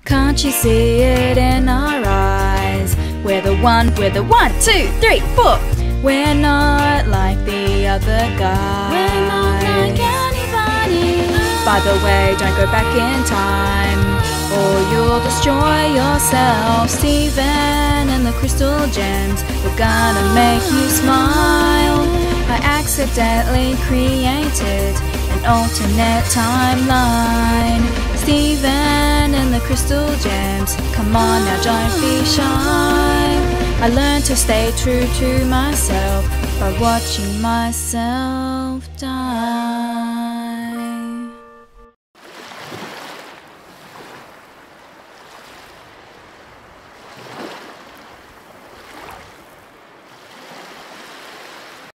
Can't you see it in our eyes? We're the one, 2, 3, 4. We're not like the other guys. We're not like anybody. By the way, don't go back in time, or you'll destroy yourself. Steven and the crystal gems, we're gonna make you smile. I accidentally created an alternate timeline. Steven and the crystal gems, come on now, don't be shy. I learned to stay true to myself by watching myself die.